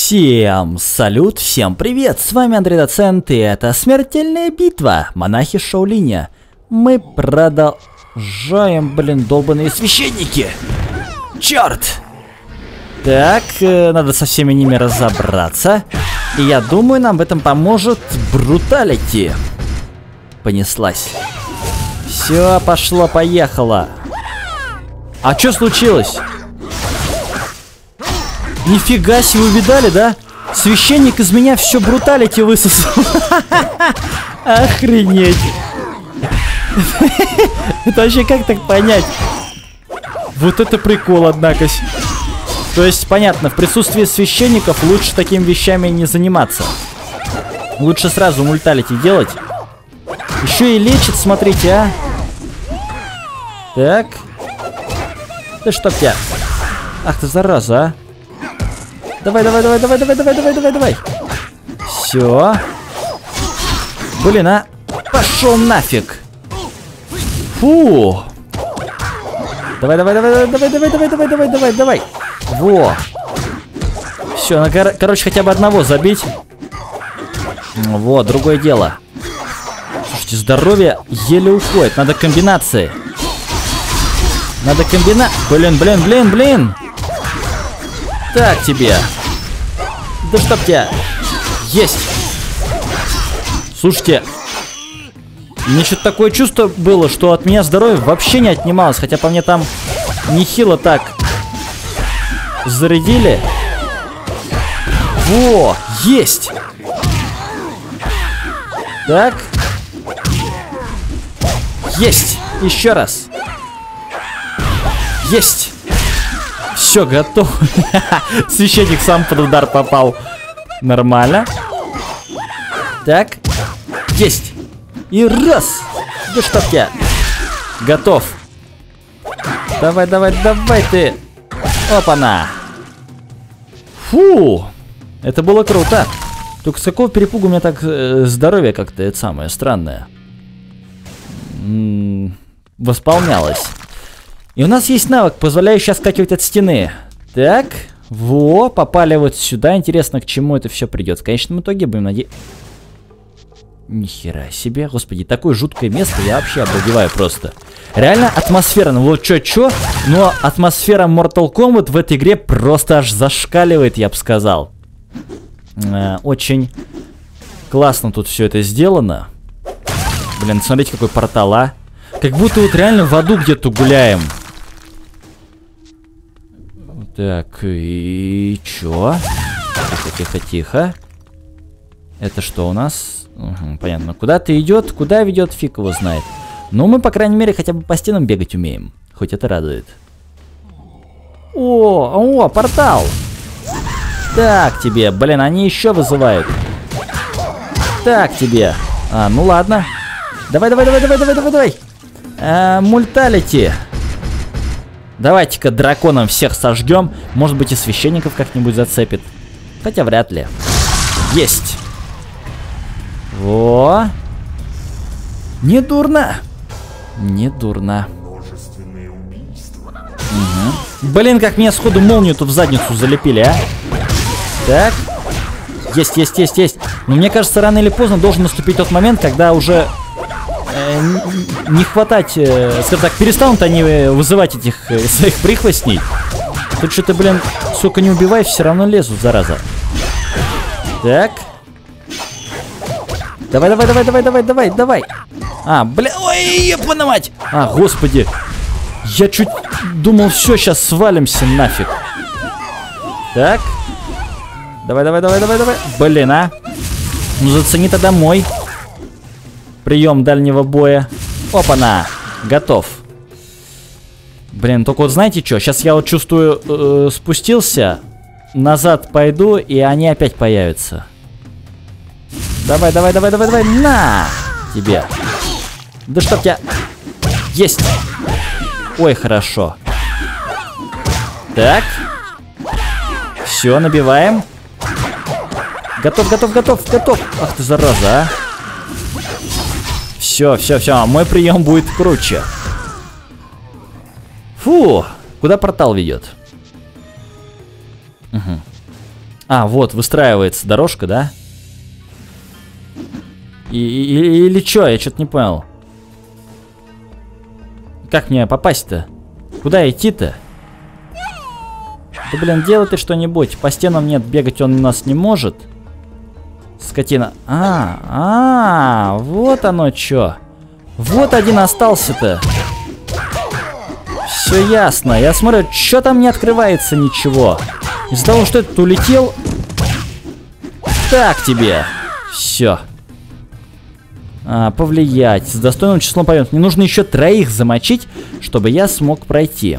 Всем салют, всем привет, с вами Андрей Доцент, и это смертельная битва, монахи Шаолиня. Мы продолжаем, долбаные священники. Черт! Так, надо со всеми ними разобраться. И я думаю, нам в этом поможет бруталити. Понеслась. Все, пошло-поехало. А что случилось? Нифига себе, вы видали, да? Священник из меня все бруталити высосал. Охренеть. Это вообще как так понять? Вот это прикол, однако. То есть, понятно, в присутствии священников лучше такими вещами не заниматься. Лучше сразу мульталити делать. Еще и лечит, смотрите, а. Так. Да чтоб тебя. Ах ты зараза, а. Давай. Все. Блин, а. Пошел нафиг. Фу. Давай. Во. Все, ну, короче, хотя бы одного забить. Вот, другое дело. Слушайте, здоровье еле уходит. Надо комбинации. Блин. Так тебе. Да чтоб тебя. Есть. Слушайте. Мне что-то такое чувство было, что от меня здоровье вообще не отнималось. Хотя по мне там нехило так зарядили. Во, есть. Так. Есть. Еще раз. Есть. Все, готов. Священник сам под удар попал. Нормально. Так. Есть. И раз. Да чтоб тебя. Готов. Давай ты. Опа-на. Фу. Это было круто. Только с какого перепугу у меня так здоровье как-то это самое странное. Восполнялось. И у нас есть навык, позволяющий отскакивать от стены. Так. Во, попали вот сюда. Интересно, к чему это все придет. В конечном итоге будем надеяться. Нихера себе, господи, такое жуткое место, я вообще обалдеваю просто. Реально атмосфера, ну вот чё, но атмосфера Mortal Kombat в этой игре просто аж зашкаливает, я бы сказал. Очень классно тут все это сделано. Блин, смотрите, какой портал, а. Как будто вот реально в аду где-то гуляем. Так, и чё? Тихо. Это что у нас? Угу, понятно. Куда-то идет, куда ведет, фиг его знает. Но мы, по крайней мере, хотя бы по стенам бегать умеем. Хоть это радует. О, портал! Так тебе, блин, они еще вызывают. Так тебе. Ну ладно. Давай. Мульталити. Давайте-ка драконом всех сожгем. Может быть, и священников как-нибудь зацепит. Хотя вряд ли. Есть. Во. Недурно. Угу. Блин, как меня сходу молнию тут в задницу залепили, а. Так. Есть. Но мне кажется, рано или поздно должен наступить тот момент, когда уже не хватать, скажем так, перестанут они вызывать этих своих прихвостней. Тут что-то, блин, сколько не убивай, все равно лезут, зараза. Так. Давай. Бля, ой, ебаная мать. Господи. Я чуть думал, все, сейчас свалимся нафиг. Так. Давай. Блин, а. Ну, зацени тогда мой прием дальнего боя. Опа-на. Готов. Блин, только вот знаете что? Сейчас я вот чувствую, спустился. Назад пойду, и они опять появятся. Давай. На! Тебе. Да чтоб тебя. Есть. Ой, хорошо. Так. Все, набиваем. Готов. Ах ты зараза, а. Все. Мой прием будет круче. Фу. Куда портал ведет? Угу. А, вот, выстраивается дорожка, да? Или что? Я что-то не понял. Как мне попасть-то? Куда идти-то? Да, блин, делай ты что-нибудь. По стенам нет, бегать он у нас не может. Скотина. Вот оно что. Вот один остался-то. Все ясно. Я смотрю, что там не открывается ничего. Из-за того, что этот улетел. Так тебе. Все. Повлиять. С достойным числом побед. Мне нужно еще 3 замочить, чтобы я смог пройти.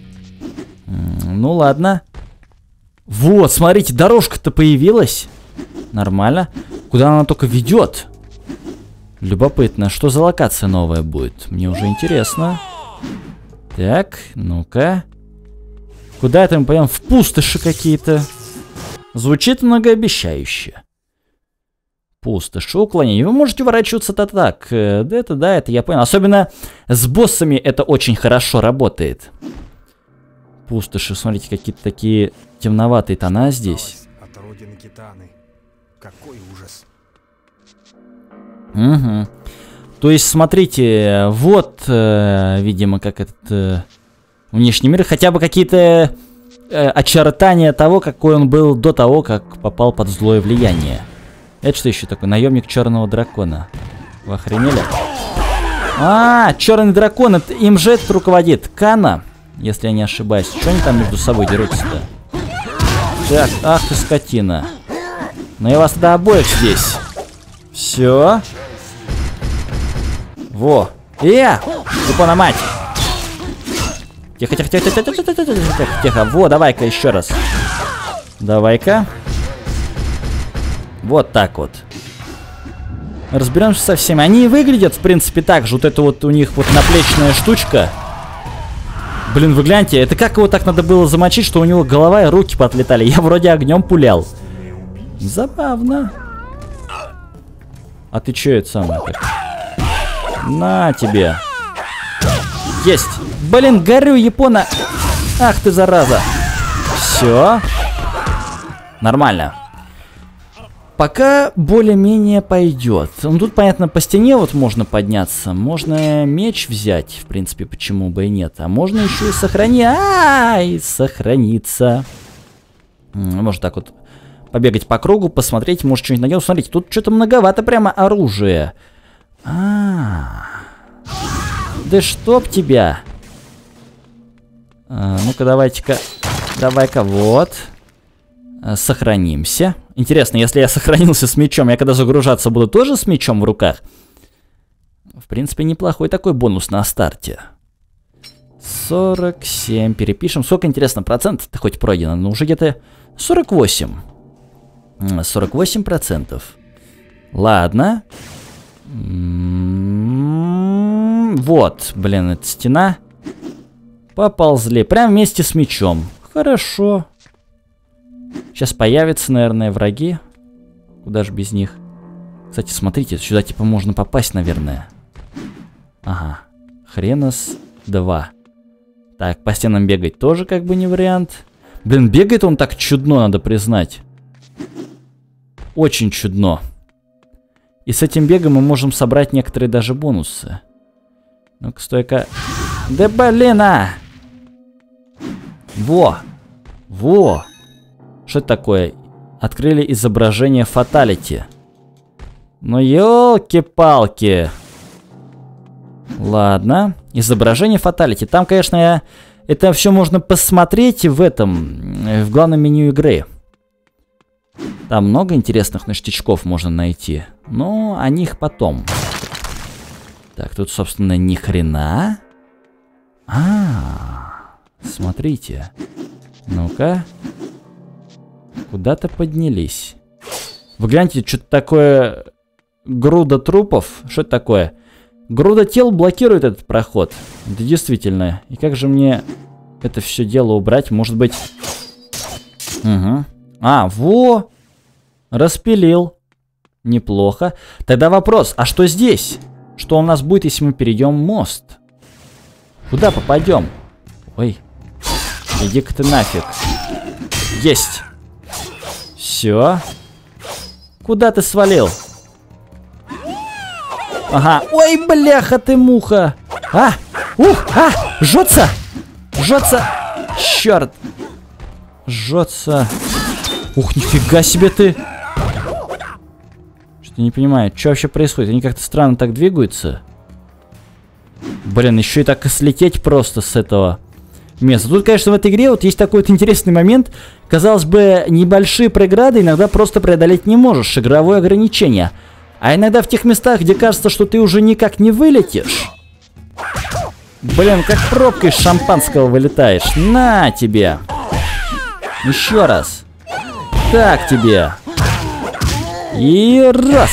Ну ладно. Вот, смотрите, дорожка-то появилась. Нормально. Куда она только ведет? Любопытно, что за локация новая будет? Мне уже интересно. Так, ну-ка. Куда это мы пойдем? В пустоши какие-то. Звучит многообещающе. Пустошь, уклонение. Вы можете уворачиваться-то так. Да, это я понял. Особенно с боссами это очень хорошо работает. Пустоши, смотрите, какие-то такие темноватые тона здесь. От родины Китаны. Какой ужас. Угу. То есть, смотрите, вот, видимо, как этот внешний мир. Хотя бы какие-то очертания того, какой он был до того, как попал под злое влияние. Это что еще такое? Наемник черного дракона. Вы охренели? Черный дракон, им же этот руководит. Кана, если я не ошибаюсь. Что они там между собой дерутся-то? Так, ах ты скотина. Но я вас тогда обоих здесь. Все. Во. Тупо мать. Тихо. Во, давай-ка еще раз. Давай-ка. Вот так вот. Разберемся со всеми. Они выглядят, в принципе, так же. Вот это вот у них вот наплечная штучка. Блин, вы гляньте, это как его так надо было замочить, что у него голова и руки подлетали. Я вроде огнем пулял. Забавно. А ты че это самое? На тебе. Есть. Блин, горю, Япона. Ах ты, зараза. Все. Нормально. Пока более-менее пойдет. Ну, тут, понятно, по стене вот можно подняться. Можно меч взять, в принципе, почему бы и нет. А можно еще и сохраниться. Можно так вот побегать по кругу, посмотреть, может что-нибудь найдем. Смотрите, тут что-то многовато прямо оружия. Да чтоб тебя. Ну-ка, давайте-ка. Давай-ка, вот. Сохранимся. Интересно, если я сохранился с мечом, я когда загружаться буду тоже с мечом в руках? В принципе, неплохой такой бонус на старте. 47. Перепишем. Сколько, интересно, процентов-то хоть пройдено? Ну, уже где-то 48. 48%. Ладно. Вот, блин, эта стена. Поползли. Прям вместе с мечом. Хорошо. Сейчас появятся, наверное, враги. Куда же без них? Кстати, смотрите, сюда типа можно попасть, наверное. Ага. Хренос 2. Так, по стенам бегать тоже как бы не вариант. Блин, бегает он так чудно, надо признать. Очень чудно. И с этим бегом мы можем собрать некоторые даже бонусы. Ну-ка, стой-ка. Да блин, Во. Во. Что это такое? Открыли изображение фаталити. Ну, елки-палки. Ладно. Изображение фаталити. Там, конечно, это все можно посмотреть в главном меню игры. Там много интересных ништячков можно найти. Но о них потом. Так, тут, собственно, ни хрена. Смотрите. Ну-ка. Куда-то поднялись. Вы гляньте, что-то такое... Груда трупов. Что это такое? Груда тел блокирует этот проход. Да действительно. И как же мне это все дело убрать? Может быть... Угу. Во! Распилил. Неплохо. Тогда вопрос, а что здесь? Что у нас будет, если мы перейдем мост? Куда попадем? Ой. Иди-ка ты нафиг. Есть. Все. Куда ты свалил? Ага. Ой, бляха ты, муха. Жжется. Жжется. Черт. Жжется. Ух, нифига себе ты. Что-то не понимаю, что вообще происходит. Они как-то странно так двигаются. Блин, еще и так и слететь просто с этого места. Тут, конечно, в этой игре вот есть такой вот интересный момент. Казалось бы, небольшие преграды иногда просто преодолеть не можешь. Игровое ограничение. А иногда в тех местах, где кажется, что ты уже никак не вылетишь. Блин, как пробка из шампанского вылетаешь. На тебе. Еще раз. Так тебе. И раз.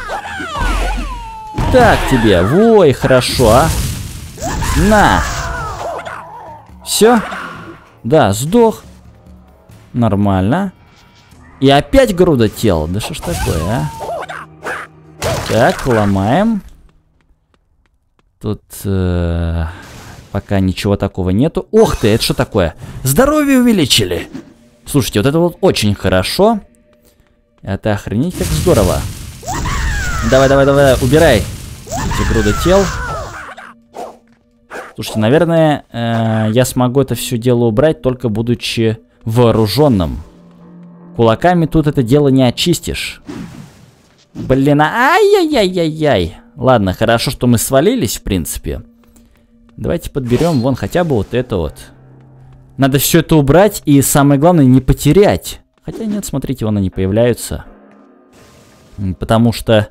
Так тебе. Ой, хорошо, а. На. Все? Да, сдох. Нормально. И опять груда тела. Да что ж такое, а? Так, ломаем. Тут пока ничего такого нету. Ох ты, это что такое? Здоровье увеличили. Слушайте, вот это вот очень хорошо. Это охренеть как здорово. Давай, давай, давай, убирай эти груды тел. Слушайте, наверное, я смогу это все дело убрать, только будучи вооруженным. Кулаками тут это дело не очистишь. Блин, ай-яй-яй-яй-яй. Ладно, хорошо, что мы свалились, в принципе. Давайте подберем вон хотя бы вот это вот. Надо все это убрать и, самое главное, не потерять. Хотя нет, смотрите, вон они появляются. Потому что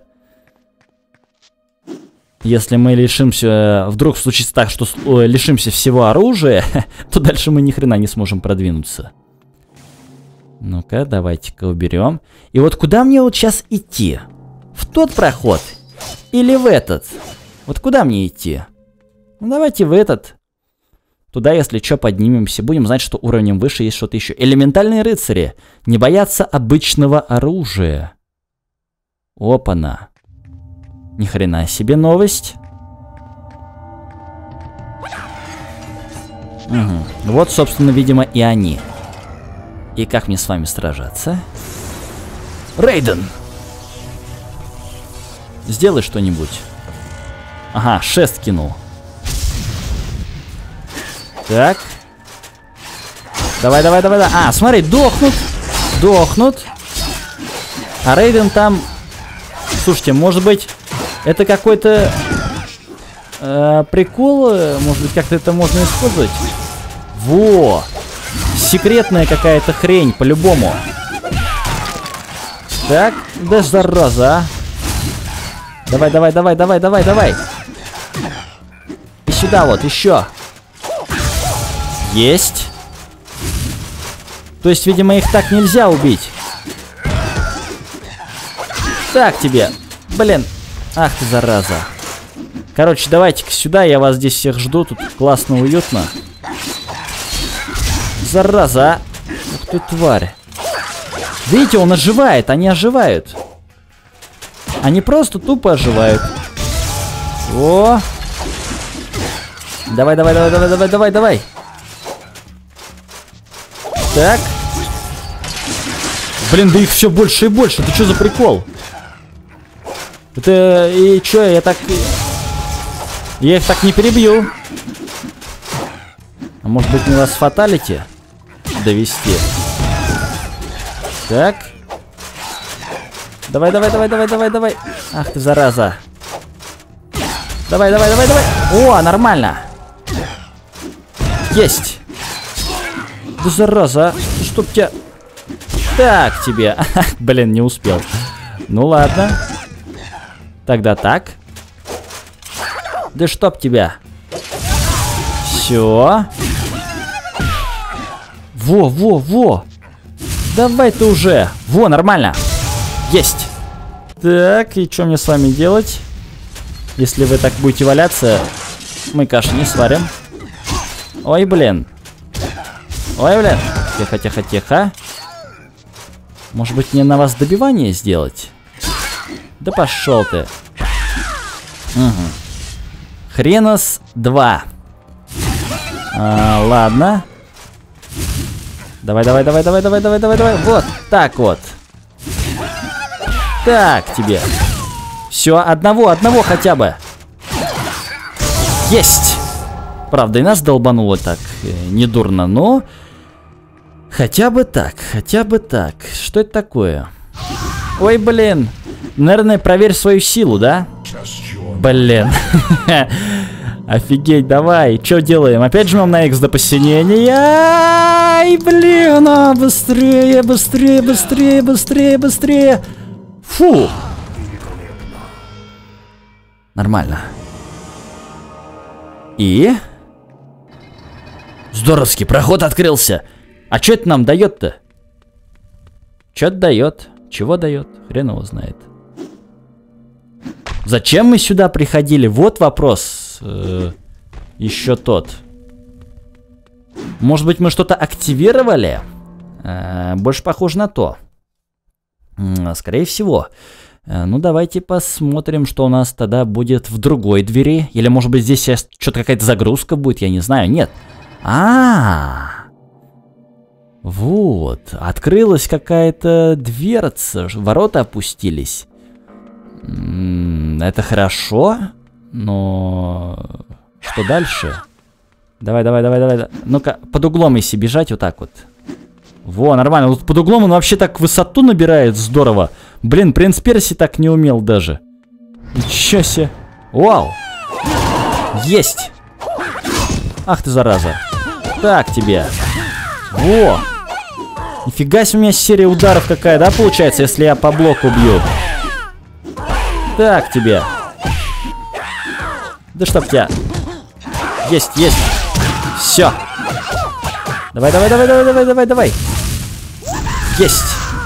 если мы лишимся, вдруг случится так, что лишимся всего оружия, то дальше мы ни хрена не сможем продвинуться. Ну-ка, давайте-ка уберем. И вот куда мне вот сейчас идти? В тот проход? Или в этот? Вот куда мне идти? Ну, давайте в этот. Туда, если что, поднимемся. Будем знать, что уровнем выше есть что-то еще. Элементальные рыцари. Не боятся обычного оружия. Опа-на. Ни хрена себе новость. Угу. Вот, собственно, видимо, и они. И как мне с вами сражаться? Рейден! Сделай что-нибудь. Ага, шест кинул. Так. Давай, давай, давай, давай. А, смотри, дохнут. Дохнут. А Рейден там... Слушайте, может быть, это какой-то прикол? Может быть, как-то это можно использовать? Во! Секретная какая-то хрень, по-любому. Так, да зараза, а. Давай, давай, давай, давай, давай, давай. И сюда вот, еще. Есть. То есть, видимо, их так нельзя убить. Так тебе. Блин. Ах ты, зараза. Короче, давайте-ка сюда, я вас здесь всех жду. Тут классно, уютно. Зараза. Ух ты, тварь. Видите, он оживает, они оживают. Они просто тупо оживают. О! Давай, давай, давай, давай, давай, давай, давай. Так. Блин, да их все больше и больше. Ты что за прикол? Это... И что, я так... Я их так не перебью. А может быть, мне вас фаталити довести? Так. Давай, давай, давай, давай, давай, давай. Ах ты, зараза. Давай, давай, давай, давай. О, нормально. Есть. Да зараза. Чтоб тебя... Так тебе. Блин, не успел. Ну ладно. Тогда так. Да чтоб тебя. Все. Во, во, во. Давай ты уже. Во, нормально. Есть. Так, и что мне с вами делать? Если вы так будете валяться, мы каши не сварим. Ой, блин. Ой, блин. Тихо, тихо, тихо. Может быть, мне на вас добивание сделать? Да пошел ты. Угу. Хренос 2. Ладно. Давай, давай, давай, давай, давай, давай, давай, давай. Вот так вот. Так, тебе. Все, одного хотя бы. Есть! Правда, и нас долбануло так недурно, но... Хотя бы так, хотя бы так. Что это такое? Ой, блин. Наверное, проверь свою силу, да? Блин. Офигеть, давай. Что делаем? Опять жмем на X до посинения. Ай, блин, быстрее, быстрее, быстрее, быстрее, быстрее. Фу. Нормально. И? Здоровский, проход открылся. А что это нам дает-то? Что-то дает. Чего дает? Хрен его знает. Зачем мы сюда приходили? Вот вопрос. Еще тот. Может быть, мы что-то активировали? Больше похоже на то. Скорее всего. Ну, давайте посмотрим, что у нас тогда будет в другой двери. Или, может быть, здесь сейчас что-то какая-то загрузка будет, я не знаю. Нет. Вот. Открылась какая-то дверца. Ворота опустились. Это хорошо. Но... Что дальше? Давай, давай, давай, давай. Ну-ка, под углом если бежать, вот так вот. Во, нормально. Вот под углом он вообще так высоту набирает. Здорово. Блин, принц Перси так не умел даже. Ничего себе. Вау. Есть. Ах ты, зараза. Так тебе. Во. Нифига себе у меня серия ударов какая, да, получается, если я по блоку бью. Так тебе. Да чтоб тебя. Есть, есть. Все. Давай, давай, давай, давай, давай, давай, давай. Есть.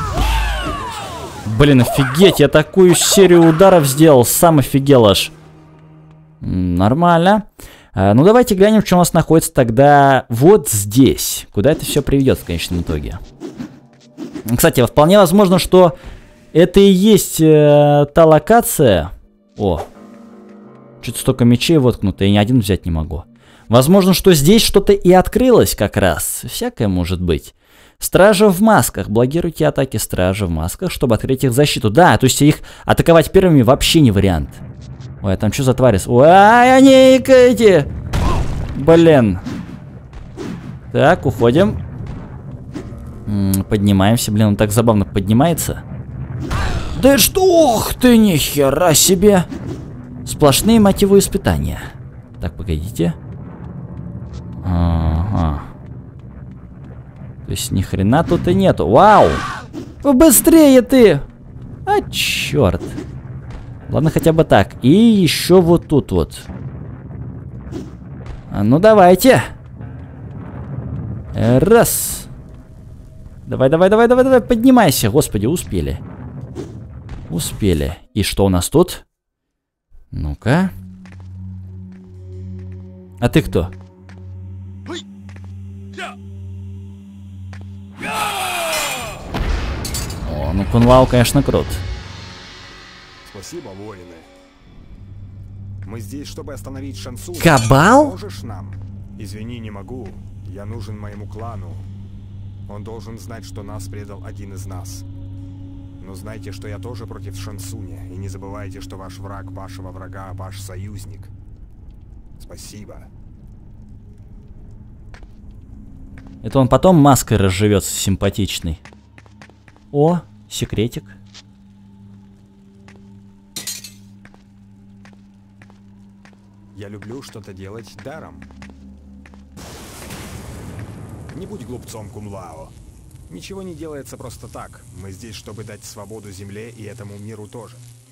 Блин, офигеть, я такую серию ударов сделал, сам офигел аж. Нормально. Ну, давайте глянем, что у нас находится тогда вот здесь. Куда это все приведет в конечном итоге. Кстати, вполне возможно, что это и есть та локация. О, что-то столько мечей воткнуто, я ни один взять не могу. Возможно, что здесь что-то и открылось как раз. Всякое может быть. Стражи в масках. Блокируйте атаки стражи в масках, чтобы открыть их защиту. Да, то есть их атаковать первыми вообще не вариант. Ой, а там что за твари? Ой, они эти! Блин. Так, уходим. Поднимаемся. Блин, он так забавно поднимается. Да что? Ух ты, нихера себе! Сплошные мотивы испытания. Так, погодите. Ага. То есть ни хрена тут и нету. Вау! Быстрее ты! А, черт. Ладно, хотя бы так. И еще вот тут вот. Ну, давайте. Раз. Давай, давай, давай, давай, давай, поднимайся. Господи, успели. Успели. И что у нас тут? Ну-ка. А ты кто? О, ну Кун Лао, конечно, крут. Спасибо, воины. Мы здесь, чтобы остановить Шансуня. Кабал? Можешь нам? Извини, не могу. Я нужен моему клану. Он должен знать, что нас предал один из нас. Но знайте, что я тоже против Шансуня. И не забывайте, что ваш враг вашего врага, ваш союзник. Спасибо. Это он потом маской разживется симпатичный. О, секретик. Я люблю что-то делать даром. Не будь глупцом, Кун Лао. Ничего не делается просто так. Мы здесь, чтобы дать свободу земле и этому миру тоже.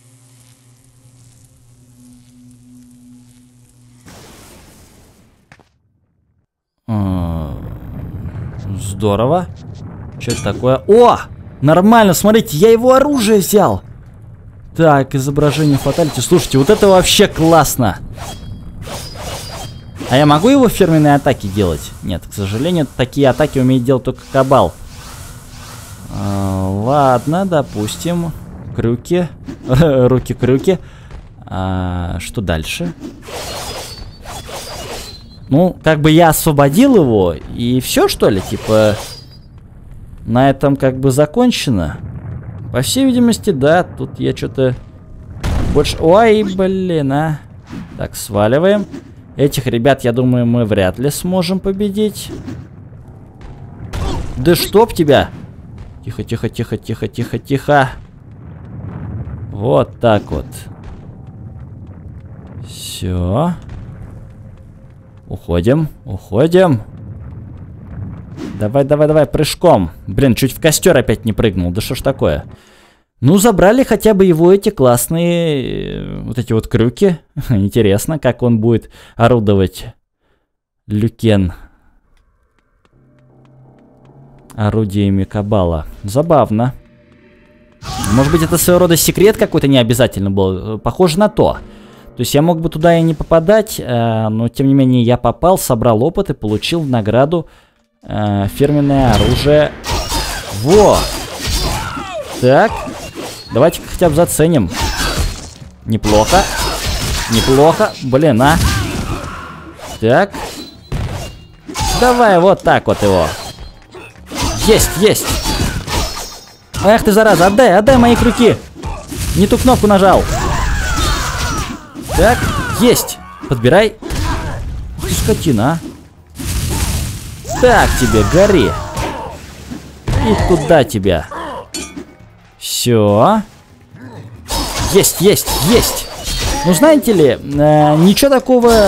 Здорово. Что это такое? О! Нормально, смотрите, я его оружие взял. Так, изображение фаталити. Слушайте, вот это вообще классно. А я могу его фирменные атаки делать? Нет, к сожалению, такие атаки умеет делать только Кабал. Ладно, допустим. Крюки. Руки-крюки. Что дальше? Ну, как бы я освободил его, и все, что ли? Типа, на этом как бы закончено. По всей видимости, да. Тут я что-то больше... Ой, блин, а. Так, сваливаем. Этих ребят, я думаю, мы вряд ли сможем победить. Да чтоб тебя! Тихо, тихо, тихо, тихо, тихо, тихо. Вот так вот. Все. Уходим, уходим. Давай, давай, давай, прыжком. Блин, чуть в костер опять не прыгнул. Да что ж такое? Ну, забрали хотя бы его эти классные вот эти вот крюки. Интересно, как он будет орудовать. Люкен. Орудиями Кабала. Забавно. Может быть, это своего рода секрет какой-то не обязательно был. Похоже на то. То есть я мог бы туда и не попадать, но тем не менее я попал, собрал опыт и получил в награду фирменное оружие. Во! Так. Давайте хотя бы заценим. Неплохо. Неплохо. Блин, а. Так. Давай вот так вот его. Есть, есть. Эх ты, зараза, отдай, отдай мои крюки. Не ту кнопку нажал. Так, есть. Подбирай. Ты скотина, а. Так тебе, гори. И туда тебя. Все. Есть, есть, есть. Ну, знаете ли, ничего такого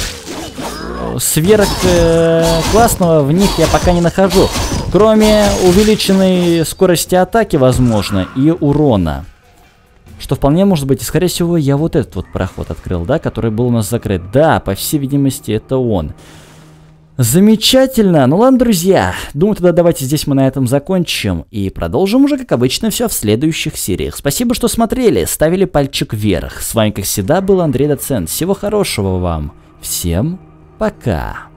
сверхклассного в них я пока не нахожу. Кроме увеличенной скорости атаки, возможно, и урона. Что вполне может быть. И, скорее всего, я вот этот вот проход открыл, да, который был у нас закрыт. Да, по всей видимости, это он. Замечательно. Ну ладно, друзья. Думаю, тогда давайте здесь мы на этом закончим. И продолжим уже, как обычно, все в следующих сериях. Спасибо, что смотрели, ставили пальчик вверх. С вами, как всегда, был Андрей Доцент. Всего хорошего вам. Всем пока.